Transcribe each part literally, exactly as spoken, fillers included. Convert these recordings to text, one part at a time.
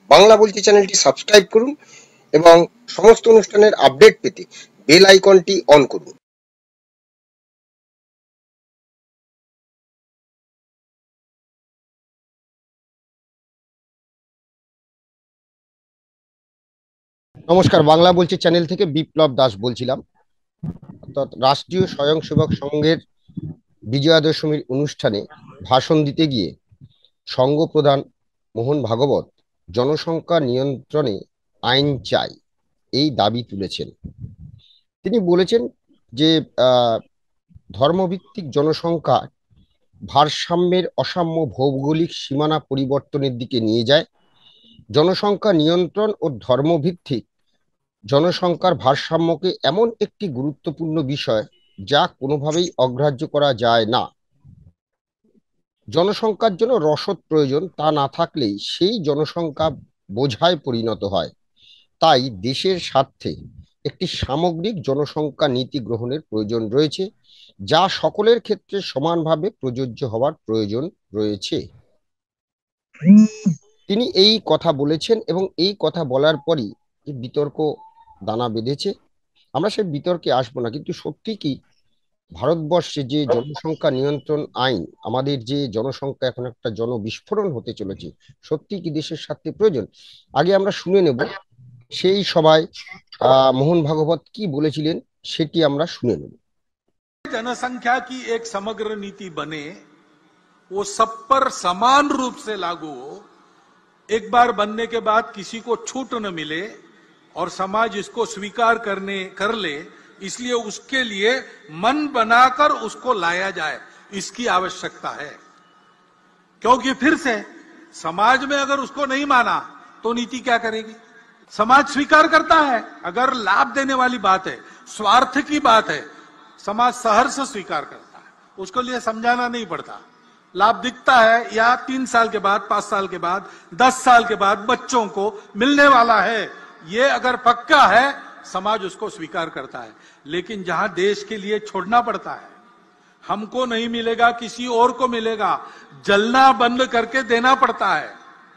বাংলা বলছি চ্যানেলটি সাবস্ক্রাইব করুন এবং সমস্ত অনুষ্ঠানের আপডেট পেতে বেল আইকনটি অন করুন। নমস্কার, বাংলা বলছি চ্যানেল থেকে বিপ্লব দাস বলছিলাম। অর্থাৎ রাষ্ট্রীয় স্বয়ংসেবক সংঘের বিজয়া দশমীর অনুষ্ঠানে ভাষণ দিতে গিয়ে সংঘ প্রধান মোহন ভাগবত জনসংখ্যা নিয়ন্ত্রণে আইন চাই এই দাবি তুলেছেন। তিনি বলেছেন যে আহ, ধর্মভিত্তিক জনসংখ্যা ভারসাম্যের অসাম্য ভৌগোলিক সীমানা পরিবর্তনের দিকে নিয়ে যায়। জনসংখ্যা নিয়ন্ত্রণ ও ধর্মভিত্তিক জনসংখ্যার ভারসাম্যকে এমন একটি গুরুত্বপূর্ণ বিষয় যা কোনোভাবেই অগ্রাহ্য করা যায় না। জনসংখ্যার জন্য রসদ প্রয়োজন, তা না থাকলেই সেই জনসংখ্যা বোঝায় পরিণত হয়। তাই দেশের স্বার্থে একটি সামগ্রিক জনসংখ্যা নীতি গ্রহণের প্রয়োজন রয়েছে, যা সকলের ক্ষেত্রে সমানভাবে প্রযোজ্য হওয়ার প্রয়োজন রয়েছে। তিনি এই কথা বলেছেন এবং এই কথা বলার পরই বিতর্ক দানা বেঁধেছে। আমরা সেই বিতর্কে আসবো না, কিন্তু সত্যি কি ভারতবর্ষে যে জনসংখ্যা নিয়ন্ত্রণ আইন, আমাদের যে জনসংখ্যা এখন একটা জনবিস্ফোরণ হতে চলেছে, সত্যি কি দেশের স্বার্থে প্রয়োজন? আগে আমরা শুনে নেব সেই সভায় আহ মোহন ভাগবত কি বলেছিলেন, সেটি আমরা শুনে নেব। जनसंख्या की एक समग्र नीति बने, वो सब पर समान रूप से लागू हो, एक बार बनने के बाद किसी को छूट न मिले और समाज इसको स्वीकार करने कर ले, इसलिए उसके लिए मन बनाकर उसको लाया जाए, इसकी आवश्यकता है। क्योंकि फिर से समाज में अगर उसको नहीं माना तो नीति क्या करेगी? समाज स्वीकार करता है, अगर लाभ देने वाली बात है, स्वार्थ की बात है, समाज सहर्ष स्वीकार करता है, उसको लिए समझाना नहीं पड़ता। लाभ दिखता है या तीन साल के बाद, पांच साल के बाद, दस साल के बाद बच्चों को मिलने वाला है, ये अगर पक्का है समाज उसको स्वीकार करता है। लेकिन जहां देश के लिए छोड़ना पड़ता है, हमको नहीं मिलेगा किसी और को मिलेगा, जलना बंद करके देना पड़ता है,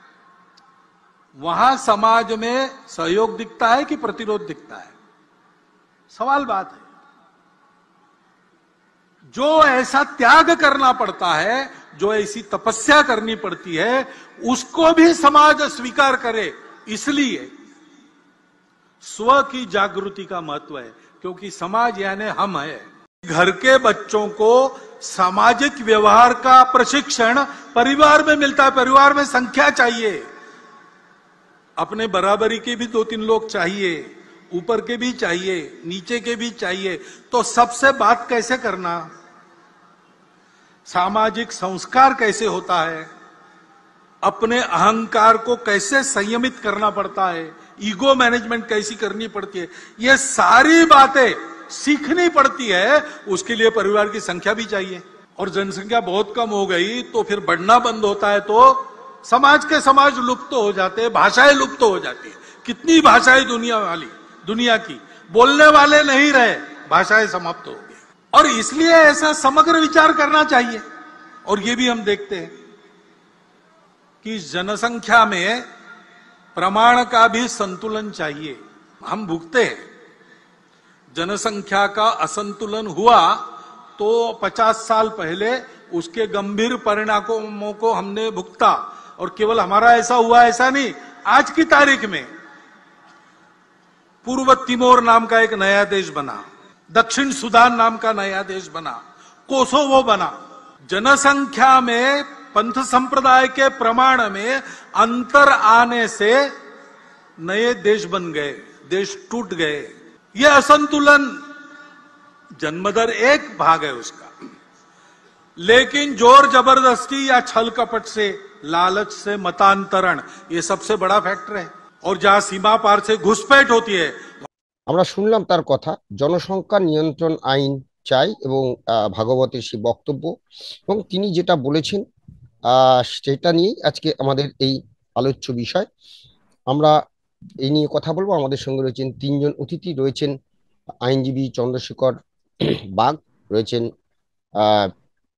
वहां समाज में सहयोग दिखता है कि प्रतिरोध दिखता है? सवाल बात है। जो ऐसा त्याग करना पड़ता है, जो ऐसी तपस्या करनी पड़ती है, उसको भी समाज स्वीकार करे। इसलिए स्व की जागृति का महत्व है, क्योंकि समाज यानी हम है। घर के बच्चों को सामाजिक व्यवहार का प्रशिक्षण परिवार में मिलता है। परिवार में संख्या चाहिए, अपने बराबरी के भी दो तीन लोग चाहिए, ऊपर के भी चाहिए, नीचे के भी चाहिए। तो सबसे बात कैसे करना, सामाजिक संस्कार कैसे होता है, अपने अहंकार को कैसे संयमित करना पड़ता है, ईगो मैनेजमेंट कैसी करनी पड़ती है, ये सारी बातें सीखनी पड़ती है। उसके लिए परिवार की संख्या भी चाहिए। और जनसंख्या बहुत कम हो गई तो फिर बढ़ना बंद होता है, तो समाज के समाज लुप्त हो जाते हैं, भाषाएं लुप्त हो जाती है। कितनी भाषाएं दुनिया वाली दुनिया की, बोलने वाले नहीं रहे, भाषाएं समाप्त हो गई। और इसलिए ऐसा समग्र विचार करना चाहिए। और ये भी हम देखते हैं कि जनसंख्या में प्रमाण का भी संतुलन चाहिए। हम भुगते हैं, जनसंख्या का असंतुलन हुआ तो पचास साल पहले उसके गंभीर परिणामों को हमने भुगता। और केवल हमारा ऐसा हुआ ऐसा नहीं, आज की तारीख में पूर्व तिमोर नाम का एक नया देश बना, दक्षिण सुदान नाम का नया देश बना, कोसोवो बना। जनसंख्या में पंथ संप्रदाय के प्रमाण में अंतर आने से नए देश बन गए, देश टूट गए। यह असंतुलन जन्मदर एक भाग है उसका, लेकिन जोर जबरदस्ती या छल कपट से, लालच से मतांतरण, ये सबसे बड़ा फैक्टर है। और जहां सीमा पार से घुसपैठ होती है। আমরা শুনলাম তার কথা, জনসংখ্যা নিয়ন্ত্রণ আইন চাই এবং আহ, ভাগবতের সেই বক্তব্য এবং তিনি যেটা বলেছেন আহ সেটা নিয়েই আজকে আমাদের এই আলোচ্য বিষয়। আমরা এই নিয়ে কথা বলবো। আমাদের সঙ্গে রয়েছেন তিনজন অতিথি, রয়েছেন আইনজীবী চন্দ্রশেখর বাগ, রয়েছেন আহ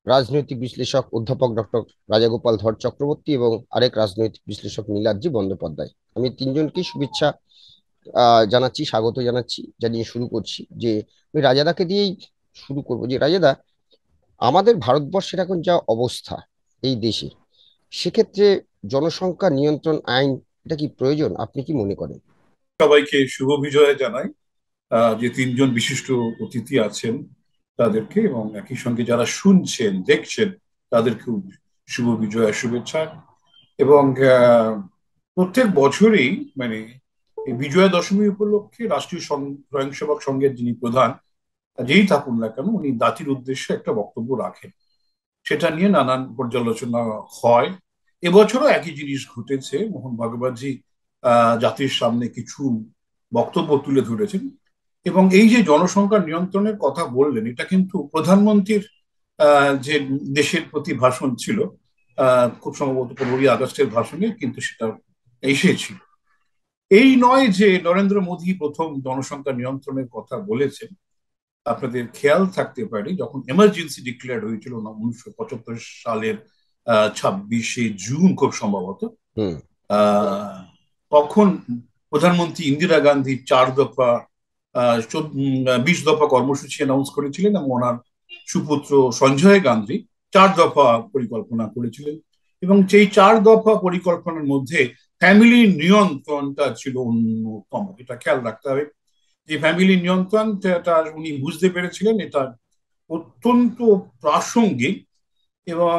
রাজনৈতিক বিশ্লেষক অধ্যাপক ডক্টর রাজাগোপাল ধর চক্রবর্তী এবং আরেক রাজনৈতিক বিশ্লেষক নীলাদ্রি বন্দ্যোপাধ্যায়। আমি তিনজনকেই শুভেচ্ছা আহ জানাচ্ছি, স্বাগত জানাচ্ছি, জানিয়ে শুরু করছি যে আমি রাজাদাকে দিয়েই শুরু করব। যে রাজাদা, আমাদের ভারতবর্ষের এখন যা অবস্থা এই দেশে, সেক্ষেত্রে জনসংখ্যা নিয়ন্ত্রণ আইন এটা কি প্রয়োজন? আপনি কি মনে করেন? সবাইকে শুভ বিজয় জানাই। আহ, যে তিনজন বিশিষ্ট অতিথি আছেন তাদেরকে, এবং একই সঙ্গে যারা শুনছেন দেখছেন তাদেরকেও শুভ বিজয় শুভেচ্ছা। এবং আহ, প্রত্যেক বছরই মানে এই বিজয়া দশমী উপলক্ষে রাষ্ট্রীয় সং- স্বয়ংসেবক সংঘের যিনি প্রধান, যেই থাকুন না কেন, উনি জাতির উদ্দেশ্যে একটা বক্তব্য রাখেন, সেটা নিয়ে নানান পর্যালোচনা হয়। এবছরও একই জিনিস ঘটেছে। মোহন ভাগবতজি আহ জাতির সামনে কিছু বক্তব্য তুলে ধরেছেন, এবং এই যে জনসংখ্যা নিয়ন্ত্রণের কথা বললেন, এটা কিন্তু প্রধানমন্ত্রীর আহ যে দেশের প্রতি ভাষণ ছিল, আহ খুব সম্ভবত পনেরোই আগস্টের ভাষণে কিন্তু সেটা এসেছিল। এই নয় যে নরেন্দ্র মোদী প্রথম জনসংখ্যা নিয়ন্ত্রণের কথা বলেছেন। আপনাদের খেয়াল থাকতে পারে, যখন এমার্জেন্সি ডিক্লেয়ার হয়েছিল না উনিশশো পঁচাত্তর সালের আহ ছাব্বিশে জুন খুব সম্ভবত, হুম। আহ তখন প্রধানমন্ত্রী ইন্দিরা গান্ধী চার দফা আহ বিশ দফা কর্মসূচি অ্যানাউন্স করেছিলেন, এবং ওনার সুপুত্র সঞ্জয় গান্ধী চার দফা পরিকল্পনা করেছিলেন। এবং সেই চার দফা পরিকল্পনার মধ্যে ফ্যামিলি নিয়ন্ত্রণটা ছিল অন্যতম। এটা খেয়াল রাখতে হবে যে ফ্যামিলি নিয়ন্ত্রণ উনি বুঝতে পেরেছিলেন এটা অত্যন্ত প্রাসঙ্গিক। এবং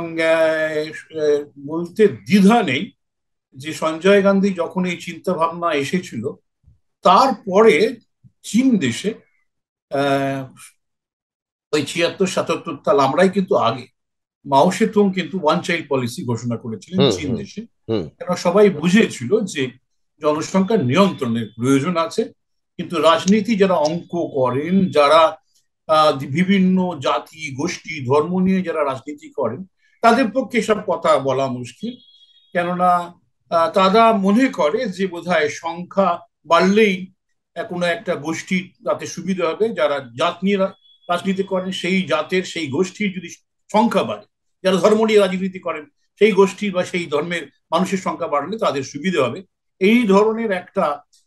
বলতে দ্বিধা নেই যে সঞ্জয় গান্ধী যখন এই চিন্তা ভাবনা এসেছিল, তারপরে চীন দেশে আহ ওই ছিয়াত্তর সাতাত্তর সাল, আমরাই কিন্তু আগে, মাও সেতুং কিন্তু ওয়ান চাইল্ড পলিসি ঘোষণা করেছিলেন হুম চীন হুম দেশে। হুম কেন সবাই বুঝেছিল যে জনসংখ্যা নিয়ন্ত্রণের প্রয়োজন আছে। কিন্তু রাজনীতি যারা অঙ্ক করেন, যারা আহ বিভিন্ন জাতি গোষ্ঠী ধর্ম নিয়ে যারা রাজনীতি করেন, তাদের পক্ষে সব কথা বলা মুশকিল। কেননা আহ, তারা মনে করে যে বোধহয় সংখ্যা বাড়লেই কোনো একটা গোষ্ঠীর তাতে সুবিধা হবে। যারা জাত নিয়ে রাজনীতি করেন, সেই জাতের সেই গোষ্ঠীর যদি সংখ্যা বাড়ে, যারা ধর্ম নিয়ে রাজনীতি করেন, সেই গোষ্ঠীর বা সেই ধর্মের মানুষের সংখ্যা বাড়লে তাদের সুবিধা হবে। এই ধরনের একটা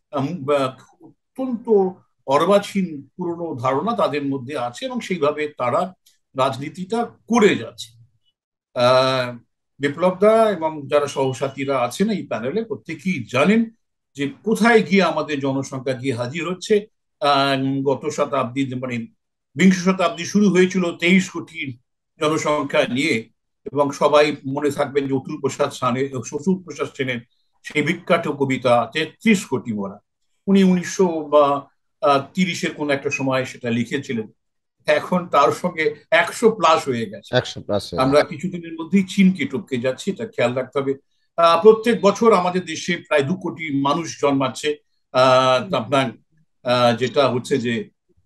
অত্যন্ত অর্বাচীন পুরনো ধারণা তাদের মধ্যে আছে, এবং সেইভাবে তারা রাজনীতিটা করে যাচ্ছে। আহ বিপ্লব দা এবং যারা সহসাথীরা আছেন এই প্যানেলে প্রত্যেকেই জানেন যে কোথায় গিয়ে আমাদের জনসংখ্যা গিয়ে হাজির হচ্ছে। আহ গত শতাব্দী মানে বিংশ শতাব্দী শুরু হয়েছিল তেইশ কোটির জনসংখ্যা নিয়ে, এবং সবাই মনে থাকবেন যে অতুল প্রসাদ সেনের অতুল প্রসাদ সেনের সেই বিখ্যাত কবিতা তেত্রিশ কোটি মোরা। উনি উনিশশো বা তিরিশের কোন একটা সময় সেটা লিখেছিলেন। এখন তার সঙ্গে একশো প্লাস হয়ে গেছে। একশো প্লাস। আমরা কিছুদিনের মধ্যেই চীনকে টপকে যাচ্ছি, এটা খেয়াল রাখতে হবে। আহ প্রত্যেক বছর আমাদের দেশে প্রায় দু কোটি মানুষ জন্মাচ্ছে। আহ আপনার আহ যেটা হচ্ছে যে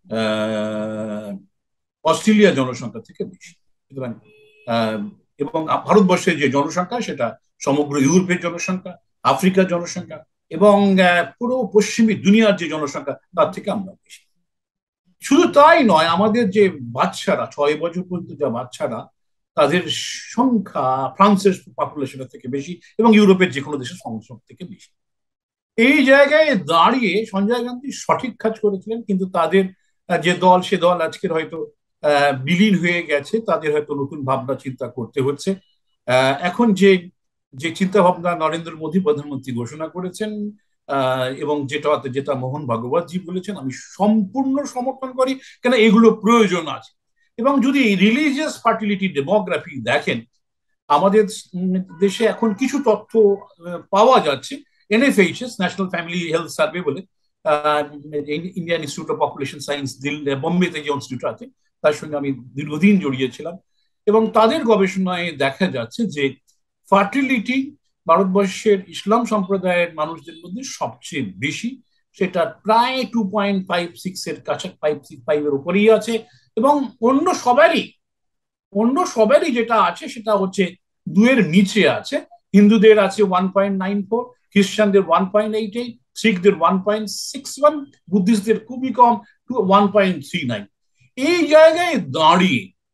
আহ অস্ট্রেলিয়া জনসংখ্যা থেকে বেশি। সুতরাং আহ এবং ভারতবর্ষের যে জনসংখ্যা সেটা সমগ্র ইউরোপের জনসংখ্যা, আফ্রিকার জনসংখ্যা, এবং পুরো পশ্চিমী দুনিয়ার যে জনসংখ্যা তার থেকে আমরা বেশি। শুধু তাই নয়, আমাদের যে বাচ্চারা, ছয় বছর পর্যন্ত যা বাচ্চারা, তাদের সংখ্যা ফ্রান্সের পপুলেশনের থেকে বেশি, এবং ইউরোপের যে কোনো দেশের সংখ্যা থেকে বেশি। এই জায়গায় দাঁড়িয়ে সঞ্জয় গান্ধী সঠিক কাজ করেছিলেন, কিন্তু তাদের যে দল, সে দল আজকের হয়তো আহ বিলীন হয়ে গেছে। তাদের হয়তো নতুন ভাবনা চিন্তা করতে হচ্ছে। আহ এখন যে যে চিন্তা ভাবনা নরেন্দ্র মোদী প্রধানমন্ত্রী ঘোষণা করেছেন, আহ এবং যেটা যেটা মোহন ভাগবতজি বলেছেন, আমি সম্পূর্ণ সমর্থন করি। কেন এগুলো প্রয়োজন আছে। এবং যদি রিলিজিয়াস ফার্টিলিটি ডেমোগ্রাফি দেখেন, আমাদের দেশে এখন কিছু তথ্য পাওয়া যাচ্ছে। NFHS, national family health survey বলে, Indian institute of population science Delhi বোম্বেতে যে ইনস্টিটিউট আছে, তার সঙ্গে আমি দীর্ঘদিন জড়িয়েছিলাম। এবং তাদের গবেষণায় দেখা যাচ্ছে যে ফার্টিলিটি ভারতবর্ষের ইসলাম সম্প্রদায়ের মানুষদের মধ্যে সবচেয়ে বেশি। সেটা প্রায় টু পয়েন্ট ফাইভ সিক্স এর কাছে, ফাইভ সিক্স ফাইভ এর উপরেই আছে। এবং অন্য সবারই অন্য সবারই যেটা আছে সেটা হচ্ছে দুয়ের নিচে আছে। হিন্দুদের আছে ওয়ান পয়েন্ট নাইন ফোর, খ্রিস্টানদের ওয়ান পয়েন্ট এইট এইট, শিখদের ওয়ান পয়েন্ট সিক্স ওয়ান, বুদ্ধিস্টদের খুবই কম, two one point three nine. এই জায়গায় দাঁড়িয়ে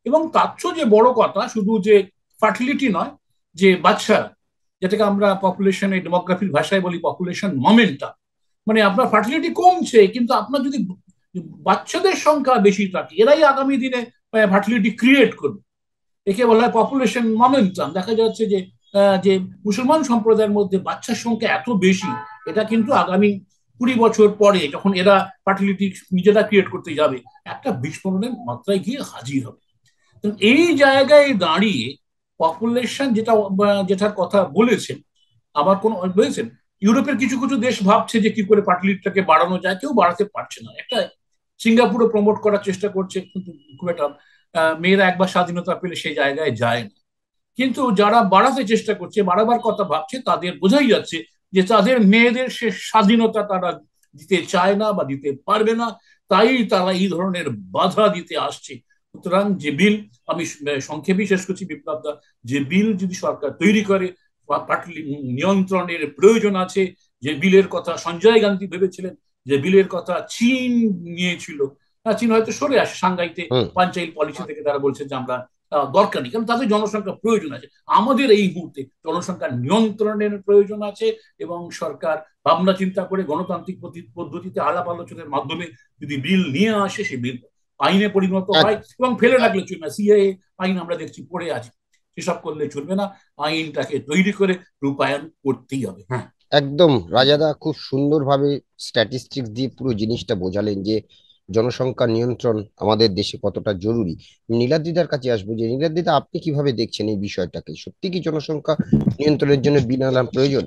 এবং তার চেয়ে যে বড় কথা শুধু যে ফার্টিলিটি নয়, যে বাচ্চা, যেটাকে আমরা পপুলেশনে ডেমোগ্রাফির ভাষায় বলি পপুলেশন মোমেন্টাম, মানে আপনার ফার্টিলিটি কমছে কিন্তু আপনার যদি বাচ্চাদের সংখ্যা বেশি থাকে, এরাই আগামী দিনে ফার্টিলিটি ক্রিয়েট করবে। একে বলা হয় পপুলেশন মোমেন্টাম। দেখা যাচ্ছে যে যে মুসলমান সম্প্রদায়ের মধ্যে বাচ্চার সংখ্যা এত বেশি, এটা কিন্তু আগামী কুড়ি বছর পরে যখন এরা ফার্টিলিটি নিজেরা ক্রিয়েট করতে যাবে, একটা বিস্ফোরণের মাত্রায় গিয়ে হাজির হবে। এই জায়গায় দাঁড়িয়ে পপুলেশন যেটা যেটার কথা বলেছেন, আবার কোন বলেছেন ইউরোপের কিছু কিছু দেশ ভাবছে যে কি করে ফার্টিলিটিটাকে বাড়ানো যায়, কেউ বাড়াতে পারছে না। একটা সিঙ্গাপুরে প্রমোট করার চেষ্টা করছে, কিন্তু খুব একটা মেয়েরা একবার স্বাধীনতা পেলে সেই জায়গায় যায় না। কিন্তু যারা বাড়াতে চেষ্টা করছে, বাড়াবার কথা ভাবছে, তাদের বোঝাই যাচ্ছে যে তাদের মেয়েদের সে স্বাধীনতা তারা দিতে চায় না বা দিতে পারবে না, তাই তারা এই ধরনের বাধা দিতে আসছে। সুতরাং যে বিল, আমি সংক্ষেপে শেষ করছি বিপ্লব দা, যে বিল যদি সরকার তৈরি করে, নিয়ন্ত্রণের প্রয়োজন আছে। যে বিলের কথা সঞ্জয় গান্ধী ভেবেছিলেন, যে বিলের কথা চীন নিয়েছিল, চীন হয়তো সরে আসে সাংঘাইতে পাঞ্চাইল পলিসি থেকে, তারা বলছে যে আমরা দরকার নেই, কারণ তাদের জনসংখ্যা প্রয়োজন আছে। আমাদের এই মুহূর্তে জনসংখ্যা নিয়ন্ত্রণের প্রয়োজন আছে, এবং সরকার ভাবনা চিন্তা করে গণতান্ত্রিক পদ্ধতিতে আলাপ আলোচনার মাধ্যমে যদি বিল নিয়ে আসে, সেই বিল আইনে পরিণত হয় এবং ফেলে রাখলে চলবে না। সিএএ আইন আমরা দেখছি পড়ে আছে, সেসব করলে চলবে না, আইনটাকে তৈরি করে রূপায়ণ করতেই হবে। হ্যাঁ, একদম রাজাদা খুব সুন্দরভাবে স্ট্যাটিস্টিক্স দিয়ে পুরো জিনিসটা বোঝালেন যে জনসংখ্যা নিয়ন্ত্রণ আমাদের দেশে কতটা জরুরি। নীলাদ্রিদার কাছে আসবো, যে নীলাদ্রিদা আপনি কিভাবে দেখছেন এই বিষয়টাকে? সত্যি কি জনসংখ্যা নিয়ন্ত্রণের জন্য বিল আনা প্রয়োজন?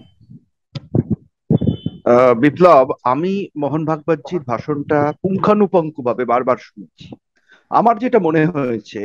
বিপ্লব, আমি মোহন ভাগবতজির ভাষণটা পুঙ্খানুপুঙ্খ ভাবে বারবার শুনেছি। আমার যেটা মনে হয়েছে,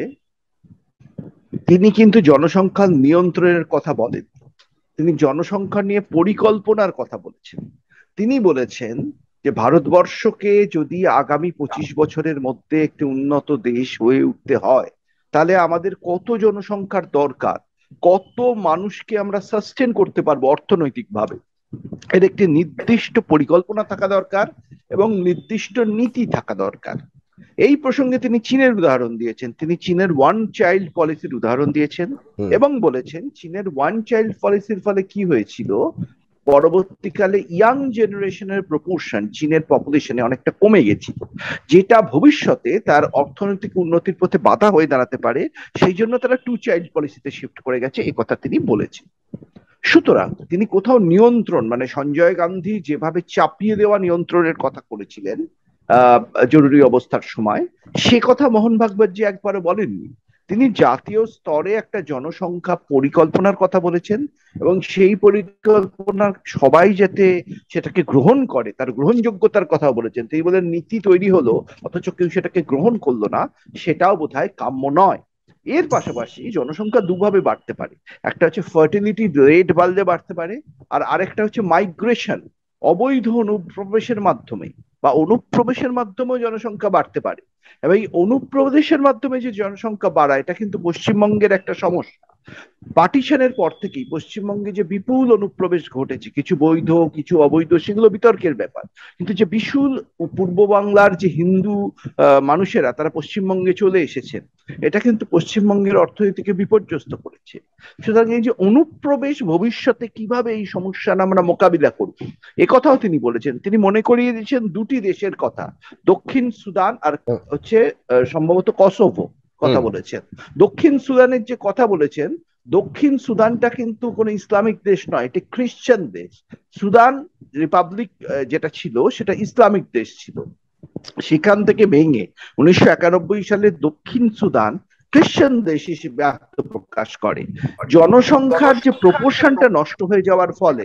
তিনি কিন্তু জনসংখ্যা নিয়ন্ত্রণের কথা বলেন, তিনি জনসংখ্যা নিয়ে পরিকল্পনার কথা বলেছেন। তিনি বলেছেন যে ভারতবর্ষকে যদি আগামী পঁচিশ বছরের মধ্যে একটি উন্নত দেশ হয়ে উঠতে হয়, তাহলে আমাদের কত জনসংখ্যার দরকার, কত মানুষকে আমরা সাস্টেন করতে পারবো অর্থনৈতিকভাবে, এর একটি নির্দিষ্ট পরিকল্পনা থাকা দরকার এবং নির্দিষ্ট নীতি থাকা দরকার। এই প্রসঙ্গে তিনি চীনের উদাহরণ দিয়েছেন, তিনি চীনের ওয়ান চাইল্ড পলিসির উদাহরণ দিয়েছেন এবং বলেছেন চীনের ওয়ান চাইল্ড পলিসির ফলে কি হয়েছিল, পরবর্তীকালে ইয়াং জেনারেশনের প্রপোর্শন চীনের পপুলেশনে অনেকটা কমে গেছিল, যেটা ভবিষ্যতে তার অর্থনৈতিক উন্নতির পথে বাধা হয়ে দাঁড়াতে পারে। সেই জন্য তারা টু চাইল্ড পলিসিতে শিফট করে গেছে, এই কথা তিনি বলেছেন। সুতরাং তিনি কোথাও নিয়ন্ত্রণ, মানে সঞ্জয় গান্ধী যেভাবে চাপিয়ে দেওয়া নিয়ন্ত্রণের কথা করেছিলেন আহ জরুরি অবস্থার সময়, সে কথা মোহন ভাগবতজি একবারও বলেননি। তিনি জাতীয় স্তরে একটা জনসংখ্যা পরিকল্পনার কথা বলেছেন এবং সেই পরিকল্পনা সবাই যাতে সেটাকে গ্রহণ করে, তার গ্রহণযোগ্যতার কথা বলেছেন। তিনি বলেন নীতি তৈরি হলো অথচ কেউ সেটাকে গ্রহণ করলো না, সেটাও বোধহয় কাম্য নয়। এর পাশাপাশি জনসংখ্যা দুভাবে বাড়তে পারে, একটা হচ্ছে ফার্টিলিটি রেট বাড়লে বাড়তে পারে, আর আরেকটা হচ্ছে মাইগ্রেশন, অবৈধ অনুপ্রবেশের মাধ্যমে বা অনুপ্রবেশের মাধ্যমেও জনসংখ্যা বাড়তে পারে। এবং এই অনুপ্রবেশের মাধ্যমে যে জনসংখ্যা বাড়ায়, এটা কিন্তু পশ্চিমবঙ্গের একটা সমস্যা। পার্টিশনের পর থেকেই পশ্চিমবঙ্গে যে বিপুল অনুপ্রবেশ ঘটেছে, কিছু বৈধ কিছু অবৈধ, সেগুলো বিতর্কের ব্যাপার, কিন্তু যে বিপুল পূর্ব বাংলার যে হিন্দু মানুষেরা তারা পশ্চিমবঙ্গে চলে এসেছেন, এটা কিন্তু পশ্চিমবঙ্গের অর্থনীতিকে বিপর্যস্ত করেছে। সুতরাং এই যে অনুপ্রবেশ, ভবিষ্যতে কিভাবে এই সমস্যা আমরা মোকাবিলা করব, এ কথাও তিনি বলেছেন। তিনি মনে করিয়ে দিয়েছেন দুটি দেশের কথা, দক্ষিণ সুদান আর হচ্ছে সম্ভবত কসোভো কথা বলেছেন। দক্ষিণ সুদানের যে কথা বলেছেন, দক্ষিণ সুদানটা কিন্তু কোনো ইসলামিক দেশ নয়, এটি খ্রিস্টান দেশ। সুদান রিপাবলিক যেটা ছিল সেটা ইসলামিক দেশ ছিল, সেখান থেকে ভেঙে উনিশশো একানব্বই সালে দক্ষিণ সুদান খ্রিস্টান দেশ হিসেবে আত্মপ্রকাশ করে। জনসংখ্যার যে প্রপোর্শনটা নষ্ট হয়ে যাওয়ার ফলে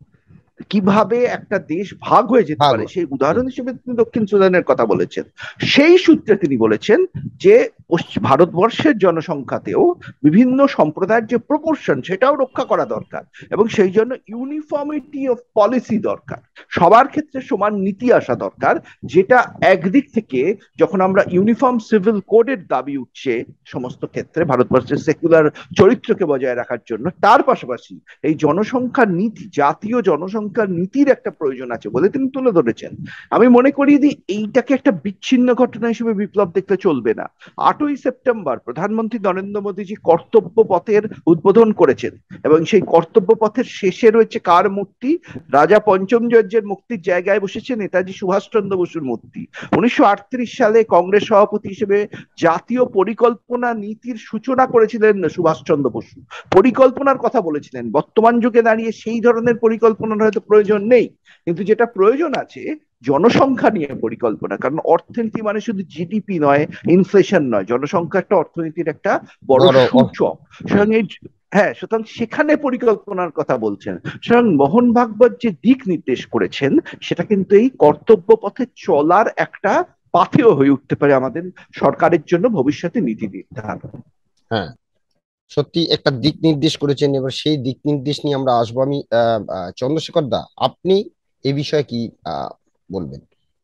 কিভাবে একটা দেশ ভাগ হয়ে যেতে পারে, সেই উদাহরণ হিসেবে তিনি দক্ষিণ সুদানের কথা বলেছেন। সেই সূত্রে তিনি বলেছেন যে ভারতবর্ষের জনসংখ্যাতেও বিভিন্ন সম্প্রদায়ের যে প্রপোর্শন, সেটাও রক্ষা করা দরকার এবং সেই জন্য ইউনিফর্মিটি অফ পলিসি দরকার। সবার ক্ষেত্রে সমান নীতি আসা দরকার, যেটা একদিক থেকে যখন আমরা ইউনিফর্ম সিভিল কোডের দাবি উঠছে সমস্ত ক্ষেত্রে ভারতবর্ষের সেকুলার চরিত্রকে বজায় রাখার জন্য, তার পাশাপাশি এই জনসংখ্যার নীতি, জাতীয় জনসংখ্যার নীতির একটা প্রয়োজন আছে বলে তিনি তুলে ধরেছেন। আমি মনে করি যে এইটাকে একটা বিচ্ছিন্ন ঘটনা হিসেবে বিপ্লব দেখলে চলবে না। আটই সেপ্টেম্বর প্রধানমন্ত্রী নরেন্দ্র মোদীজি কর্তব্য পথের উদ্বোধন করেছেন এবং সেই কর্তব্য পথের শেষে রয়েছে কার মূর্তি? রাজা পঞ্চমযজ্ঞের মূর্তির জায়গায় বসেছে নেতাজি সুভাষচন্দ্র বসুর মূর্তি। উনিশশো আটত্রিশ সালে কংগ্রেস সভাপতি হিসেবে জাতীয় পরিকল্পনা নীতির সূচনা করেছিলেন সুভাষচন্দ্র বসু, পরিকল্পনার কথা বলেছিলেন। বর্তমান যুগে দাঁড়িয়ে সেই ধরনের পরিকল্পনার হয়তো প্রয়োজন নেই, কিন্তু যেটা প্রয়োজন আছে জনসংখ্যা নিয়ে পরিকল্পনা। কারণ অর্থনীতি মানে শুধু জিডিপি নয়, ইনফ্লেশন নয়, জনসংখ্যা একটা অর্থনীতির একটা বড় সূচক। সুতরাং এই হ্যাঁ সুতরাং সেখানে পরিকল্পনার কথা বলছেন। সুতরাং মোহন ভাগবত যে দিক নির্দেশ করেছেন সেটা কিন্তু এই কর্তব্য পথে চলার একটা পাথেয় হয়ে উঠতে পারে আমাদের সরকারের জন্য ভবিষ্যতে নীতি নির্ধারণ। হ্যাঁ, সত্যি একটা দিক নির্দেশ করেছেন। এবার সেই দিক নির্দেশ নিয়ে আমরা আসবো। আমি চন্দ্রশেখর দা, আপনি এ বিষয়ে কি বলবেন?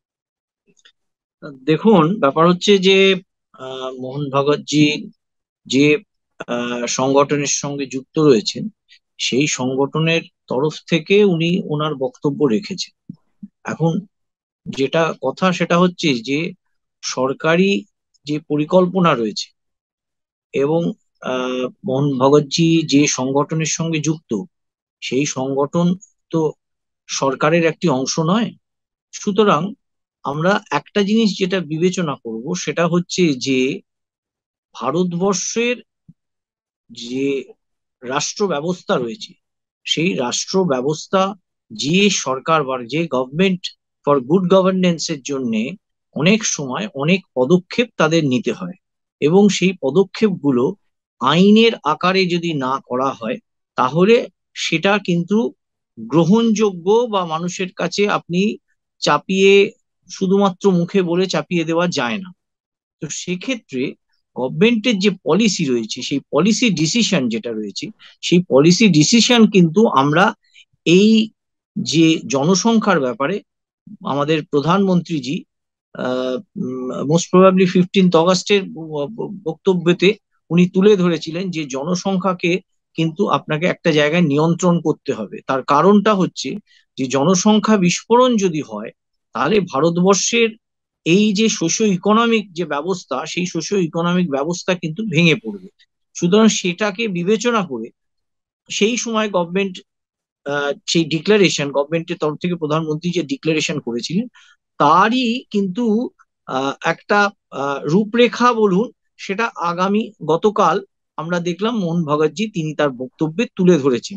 দেখুন, ব্যাপার হচ্ছে যে মোহন ভাগবতজি যে সংগঠনের সঙ্গে যুক্ত রয়েছেন সেই সংগঠনের তরফ থেকে উনি ওনার বক্তব্য রেখেছেন। এখন যেটা কথা সেটা হচ্ছে যে সরকারি যে পরিকল্পনা রয়েছে এবং আহ মোহন ভাগবতজি যে সংগঠনের সঙ্গে যুক্ত সেই সংগঠন তো সরকারের একটি অংশ নয়। সুতরাং আমরা একটা জিনিস যেটা বিবেচনা করব সেটা হচ্ছে যে ভারতবর্ষের যে রাষ্ট্র ব্যবস্থা রয়েছে সেই রাষ্ট্র ব্যবস্থা যে সরকার বা যে গভর্নমেন্ট ফর গুড গভর্নেন্স এর জন্য অনেক সময় অনেক পদক্ষেপ তাদের নিতে হয় এবং সেই পদক্ষেপগুলো আইনের আকারে যদি না করা হয় তাহলে সেটা কিন্তু গ্রহণযোগ্য বা মানুষের কাছে আপনি চাপিয়ে শুধুমাত্র মুখে বলে চাপিয়ে দেওয়া যায় না। তো সেক্ষেত্রে গভর্নমেন্টের যে পলিসি রয়েছে সেই পলিসি ডিসিশন যেটা রয়েছে সেই পলিসি ডিসিশন কিন্তু আমরা এই যে জনসংখ্যার ব্যাপারে আমাদের প্রধানমন্ত্রীজি মোস্ট প্রবাবলি ফিফটিন্থ অগস্টের বক্তব্যতে উনি তুলে ধরেছিলেন যে জনসংখ্যাকে কিন্তু আপনাকে একটা জায়গায় নিয়ন্ত্রণ করতে হবে। তার কারণটা হচ্ছে যে জনসংখ্যা বিস্ফোরণ যদি হয় তাহলে ভারতবর্ষের এই যে সোশিও ইকোনমিক যে ব্যবস্থা সেই সোশিও ইকোনমিক ব্যবস্থা কিন্তু ভেঙে পড়বে। সুতরাং সেটাকে বিবেচনা করে সেই সময় গভর্নমেন্ট সেই ডিক্লারেশন গভর্নমেন্টের তরফ থেকে প্রধানমন্ত্রী যে ডিক্লারেশন করেছিলেন তারই কিন্তু একটা রূপরেখা বলুন সেটা আগামী গতকাল আমরা দেখলাম মোহন ভাগবতজি তিনি তার বক্তব্যে তুলে ধরেছেন।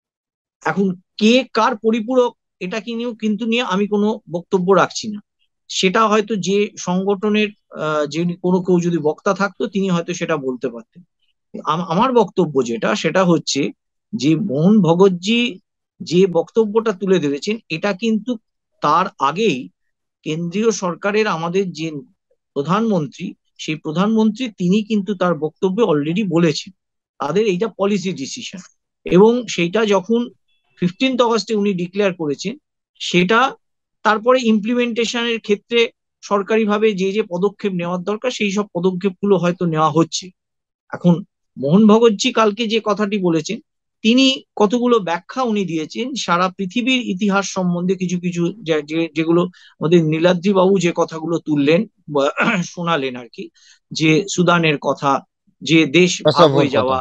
এখন কে কার পরিপূরক এটা কি নিয়েও কিন্তু নিয়ে আমি কোনো বক্তব্য রাখছি না, সেটা হয়তো যে সংগঠনের যে কোনো কেউ যদি বক্তা থাকতো তিনি হয়তো সেটা বলতে পারতেন। আমার বক্তব্য যেটা সেটা হচ্ছে যে মোহন ভাগবতজি যে বক্তব্যটা তুলে ধরেছেন এটা কিন্তু তার আগেই কেন্দ্রীয় সরকারের আমাদের যে প্রধানমন্ত্রী সেই প্রধানমন্ত্রী তিনি কিন্তু তার বক্তব্যে অলরেডি বলেছেন তাদের এইটা পলিসি ডিসিশন এবং সেইটা যখন ফিফটিন্থ অগস্টে উনি ডিক্লেয়ার করেছেন সেটা তারপরে ইমপ্লিমেন্টেশনের ক্ষেত্রে সরকারিভাবে যে যে পদক্ষেপ নেওয়ার দরকার সেই সব পদক্ষেপগুলো হয়তো নেওয়া হচ্ছে। এখন মোহন ভাগবতজি কালকে যে কথাটি বলেছেন তিনি কতগুলো ব্যাখ্যা উনি দিয়েছেন সারা পৃথিবীর ইতিহাস সম্বন্ধে কিছু কিছু যেগুলো আমাদের নীলাদ্রি বাবু যে কথাগুলো তুললেন শোনালেন আর কি, যে সুদানের কথা, যে দেশ ভাগ হয়ে যাওয়া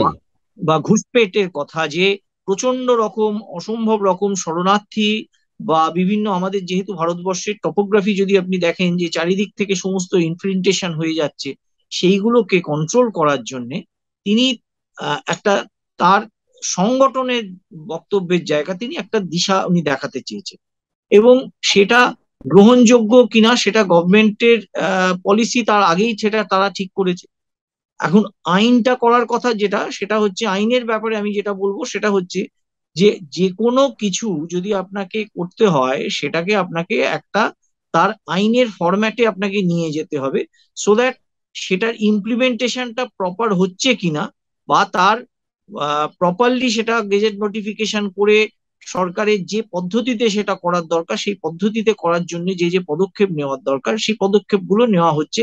বা ঘুষপেটের কথা, যে প্রচন্ড রকম অসম্ভব রকম শরণার্থী বা বিভিন্ন আমাদের যেহেতু ভারতবর্ষের টপোগ্রাফি যদি আপনি দেখেন যে চারিদিক থেকে সমস্ত ইনফিল্ট্রেশন হয়ে যাচ্ছে সেইগুলোকে কন্ট্রোল করার জন্য তিনি একটা তার সংগঠনের বক্তব্যের জায়গা তিনি একটা দিশা উনি দেখাতে চেয়েছেন এবং সেটা গ্রহণযোগ্য কিনা সেটা গভর্নমেন্টের পলিসি তার আগেই সেটা তারা ঠিক করেছে। এখন আইনটা করার কথা যেটা সেটা হচ্ছে আইনের ব্যাপারে আমি যেটা বলবো সেটা হচ্ছে যে যে কোনো কিছু যদি আপনাকে করতে হয় সেটাকে আপনাকে একটা তার আইনের ফরম্যাটে আপনাকে নিয়ে যেতে হবে সো দ্যাট সেটার ইমপ্লিমেন্টেশনটা প্রপার হচ্ছে কিনা বা তার প্রপারলি সেটা গেজেট নোটিফিকেশন করে সরকারের যে পদ্ধতিতে সেটা করার দরকার সেই পদ্ধতিতে করার জন্য যে যে পদক্ষেপ নেওয়ার দরকার সেই পদক্ষেপগুলো নেওয়া হচ্ছে